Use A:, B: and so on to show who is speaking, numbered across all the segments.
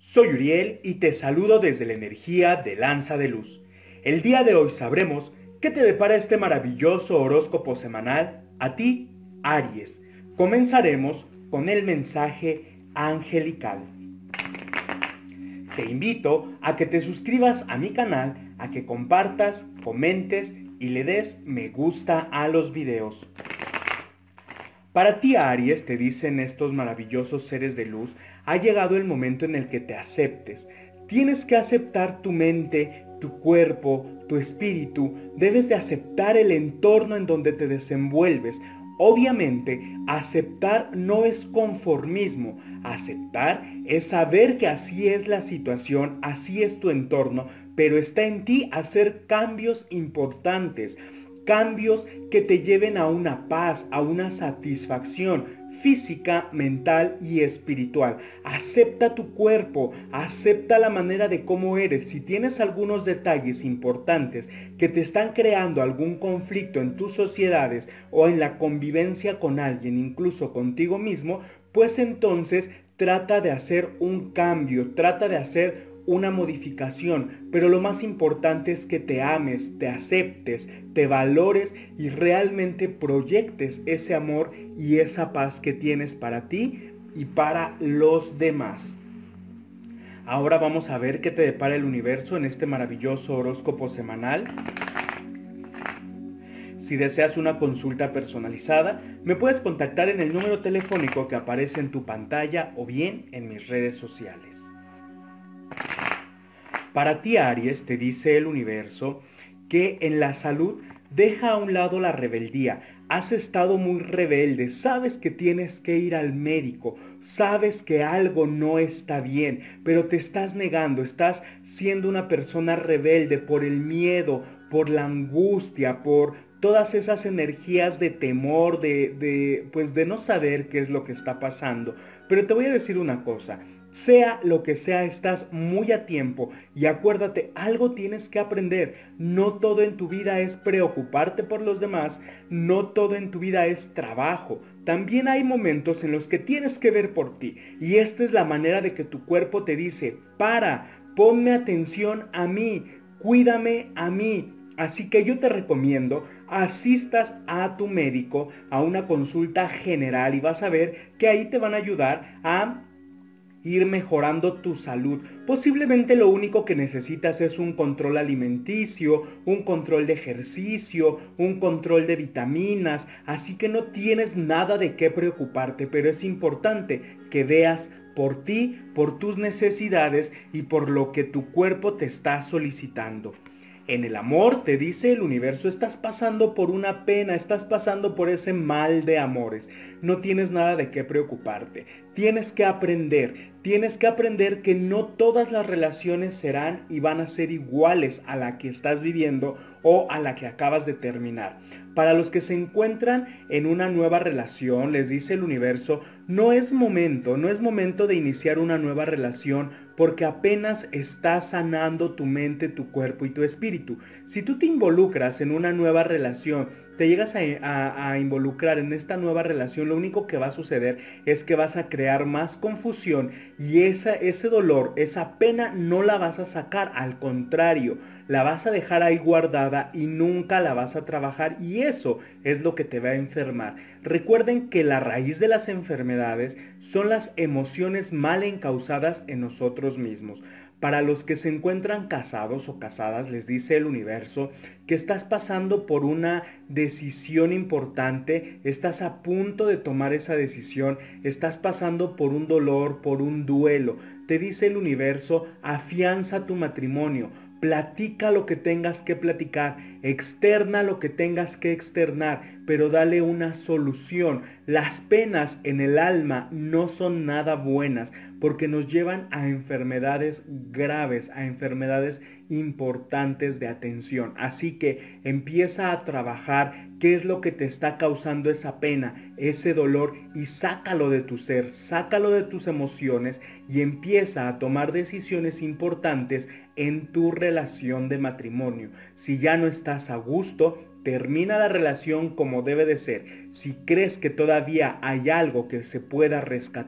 A: Soy Uriel y te saludo desde la energía de Lanza de Luz. El día de hoy sabremos qué te depara este maravilloso horóscopo semanal a ti, Aries. Comenzaremos con el mensaje angelical. Te invito a que te suscribas a mi canal, a que compartas, comentes y le des me gusta a los videos. Para ti, Aries, te dicen estos maravillosos seres de luz, ha llegado el momento en el que te aceptes. Tienes que aceptar tu mente, tu cuerpo, tu espíritu. Debes de aceptar el entorno en donde te desenvuelves. Obviamente, aceptar no es conformismo. Aceptar es saber que así es la situación, así es tu entorno, pero está en ti hacer cambios importantes. Cambios que te lleven a una paz, a una satisfacción física, mental y espiritual. Acepta tu cuerpo, acepta la manera de cómo eres. Si tienes algunos detalles importantes que te están creando algún conflicto en tus sociedades o en la convivencia con alguien, incluso contigo mismo, pues entonces trata de hacer un cambio, trata de hacer una modificación, pero lo más importante es que te ames, te aceptes, te valores y realmente proyectes ese amor y esa paz que tienes para ti y para los demás. Ahora vamos a ver qué te depara el universo en este maravilloso horóscopo semanal. Si deseas una consulta personalizada, me puedes contactar en el número telefónico que aparece en tu pantalla o bien en mis redes sociales. Para ti, Aries, te dice el universo que en la salud deja a un lado la rebeldía. Has estado muy rebelde, sabes que tienes que ir al médico, sabes que algo no está bien, pero te estás negando, estás siendo una persona rebelde por el miedo, por la angustia, por todas esas energías de temor, de no saber qué es lo que está pasando. Pero te voy a decir una cosa. Sea lo que sea, estás muy a tiempo y acuérdate, algo tienes que aprender. No todo en tu vida es preocuparte por los demás, no todo en tu vida es trabajo. También hay momentos en los que tienes que ver por ti y esta es la manera de que tu cuerpo te dice, ponme atención a mí, cuídame a mí. Así que yo te recomiendo asistas a tu médico a una consulta general y vas a ver que ahí te van a ayudar a ir mejorando tu salud. Posiblemente lo único que necesitas es un control alimenticio, un control de ejercicio, un control de vitaminas, así que no tienes nada de qué preocuparte, pero es importante que veas por ti, por tus necesidades y por lo que tu cuerpo te está solicitando. En el amor, te dice el universo, estás pasando por una pena, estás pasando por ese mal de amores. No tienes nada de qué preocuparte. Tienes que aprender que no todas las relaciones serán y van a ser iguales a la que estás viviendo o a la que acabas de terminar. Para los que se encuentran en una nueva relación, les dice el universo, no es momento de iniciar una nueva relación porque apenas estás sanando tu mente, tu cuerpo y tu espíritu. Si tú te involucras en una nueva relación, te llegas a involucrar en esta nueva relación, lo único que va a suceder es que vas a crear más confusión y ese dolor, esa pena no la vas a sacar, al contrario, la vas a dejar ahí guardada y nunca la vas a trabajar y eso es lo que te va a enfermar. Recuerden que la raíz de las enfermedades son las emociones mal encausadas en nosotros mismos. Para los que se encuentran casados o casadas, les dice el universo que estás pasando por una decisión importante, estás a punto de tomar esa decisión, estás pasando por un dolor, por un duelo. Te dice el universo, afianza tu matrimonio. Platica lo que tengas que platicar, externa lo que tengas que externar, pero dale una solución. Las penas en el alma no son nada buenas porque nos llevan a enfermedades graves, a enfermedades importantes de atención. Así que empieza a trabajar qué es lo que te está causando esa pena, ese dolor y sácalo de tu ser, sácalo de tus emociones y empieza a tomar decisiones importantes en tu relación de matrimonio. Si ya no estás a gusto, termina la relación como debe de ser. Si crees que todavía hay algo que se pueda rescatar,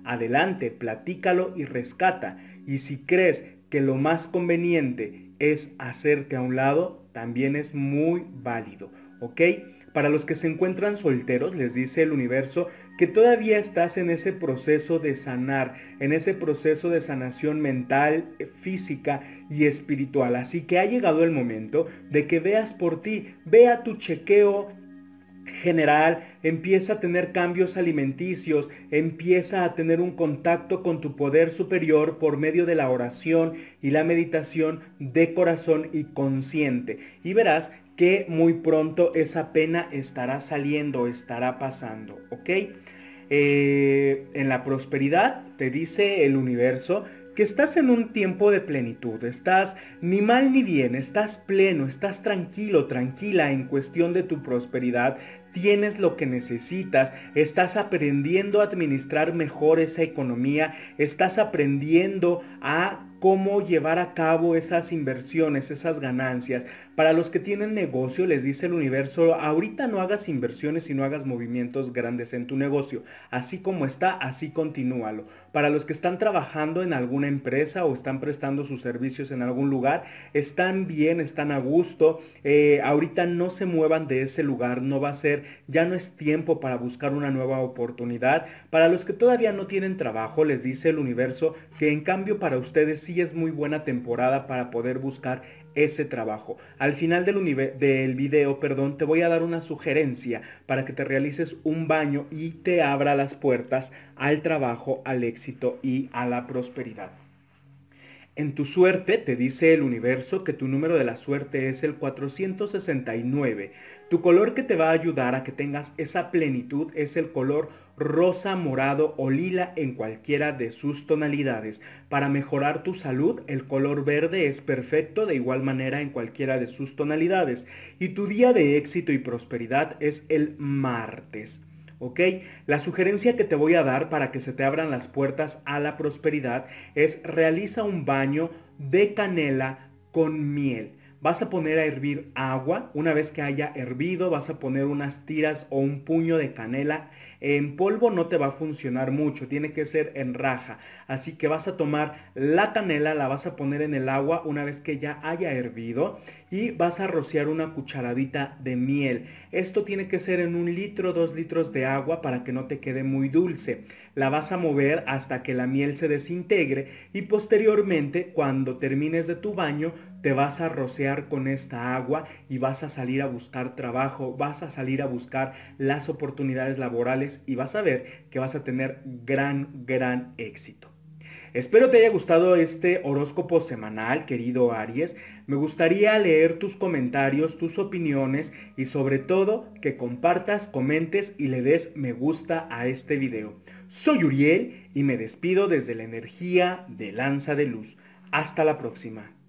A: adelante, platícalo y rescata. Y si crees que lo más conveniente es hacerte a un lado, también es muy válido, ¿ok? Para los que se encuentran solteros, les dice el universo que todavía estás en ese proceso de sanar, en ese proceso de sanación mental, física y espiritual. Así que ha llegado el momento de que veas por ti, vea tu chequeo general, empieza a tener cambios alimenticios, empieza a tener un contacto con tu poder superior por medio de la oración y la meditación de corazón y consciente. Y verás que muy pronto esa pena estará saliendo, estará pasando, ¿ok? En la prosperidad te dice el universo que estás en un tiempo de plenitud, estás ni mal ni bien, estás pleno, estás tranquilo, tranquila en cuestión de tu prosperidad, tienes lo que necesitas, estás aprendiendo a administrar mejor esa economía, estás aprendiendo a cómo llevar a cabo esas inversiones, esas ganancias. Para los que tienen negocio, les dice el universo, ahorita no hagas inversiones y no hagas movimientos grandes en tu negocio. Así como está, así continúalo. Para los que están trabajando en alguna empresa o están prestando sus servicios en algún lugar, están bien, están a gusto. Ahorita no se muevan de ese lugar, no va a ser, ya no es tiempo para buscar una nueva oportunidad. Para los que todavía no tienen trabajo, les dice el universo que en cambio para ustedes sí es muy buena temporada para poder buscar ese trabajo. Al final del video, te voy a dar una sugerencia para que te realices un baño y te abra las puertas al trabajo, al éxito y a la prosperidad. En tu suerte te dice el universo que tu número de la suerte es el 469. Tu color que te va a ayudar a que tengas esa plenitud es el color rosa, morado o lila en cualquiera de sus tonalidades. Para mejorar tu salud, el color verde es perfecto de igual manera en cualquiera de sus tonalidades. Y tu día de éxito y prosperidad es el martes. ¿Ok? La sugerencia que te voy a dar para que se te abran las puertas a la prosperidad es realiza un baño de canela con miel. Vas a poner a hervir agua. Una vez que haya hervido, vas a poner unas tiras o un puño de canela. En polvo no te va a funcionar mucho, tiene que ser en raja. Así que vas a tomar la canela, la vas a poner en el agua una vez que ya haya hervido y vas a rociar una cucharadita de miel. Esto tiene que ser en 1 litro, 2 litros de agua para que no te quede muy dulce. La vas a mover hasta que la miel se desintegre y posteriormente, cuando termines de tu baño, te vas a rociar con esta agua y vas a salir a buscar trabajo, vas a salir a buscar las oportunidades laborales y vas a ver que vas a tener gran éxito. Espero te haya gustado este horóscopo semanal, querido Aries. Me gustaría leer tus comentarios, tus opiniones y sobre todo que compartas, comentes y le des me gusta a este video. Soy Uriel y me despido desde la energía de Lanza de Luz. Hasta la próxima.